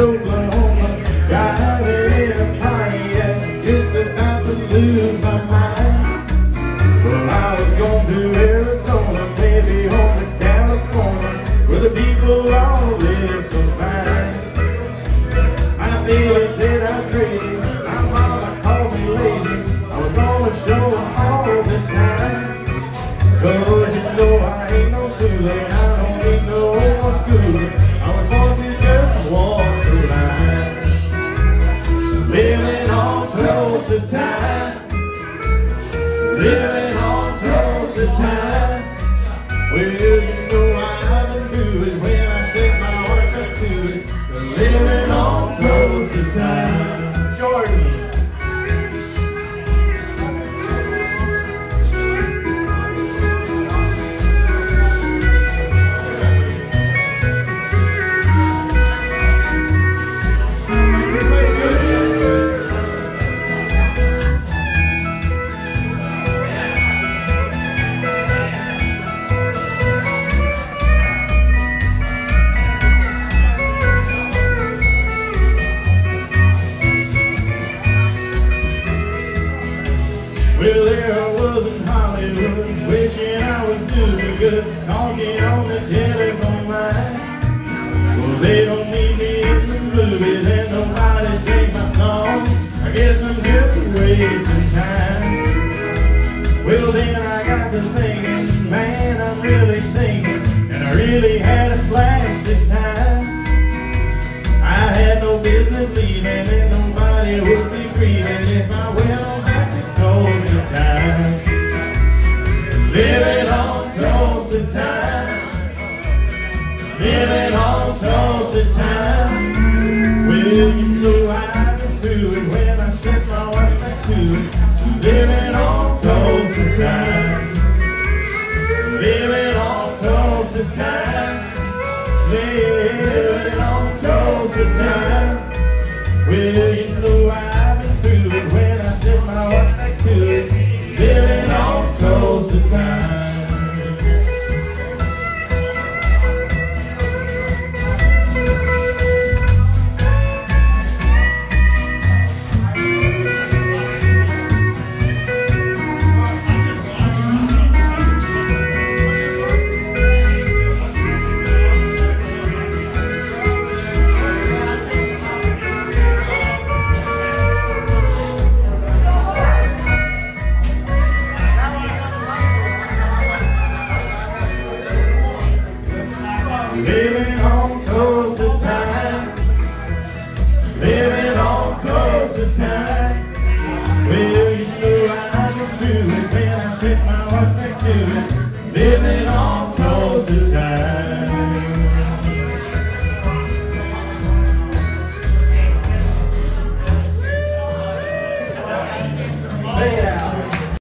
Oklahoma, driving in a Pontiac, just about to lose my mind. Well, I was going to Arizona, maybe home to California, where the people all live so fine. My feelings said I'm crazy, my mama called me lazy. I was gonna show them all this time. 'Cause you know I ain't no fooling, I don't need no more schooling. I was born to just walk the line, living on Tulsa time, living on Tulsa time. Well, you know I can do it when I set my heart back to it, living on Tulsa time. Jordan. Well, there I was in Hollywood, wishing I was doing good, talking on the telephone line. Well, they don't need me in the movies, and nobody sings my songs. I guess I'm just wasting time. Well, then I got to thinking, man, I'm really singing, and I really had a blast this time. I had no business leaving, and nobody would be grieving if I went on back to Tulsa time. Living on Tulsa time, living on Tulsa time. Well, you know I can do it when I set my heart back to it. Living on Tulsa time, living on Tulsa time, living on Tulsa time. Well, you know I can do it when I set my heart back to it. Living on Tulsa time. Living on Tulsa time, living on Tulsa time. Well, you know I just do it when I set my heart back to it. Living on Tulsa time.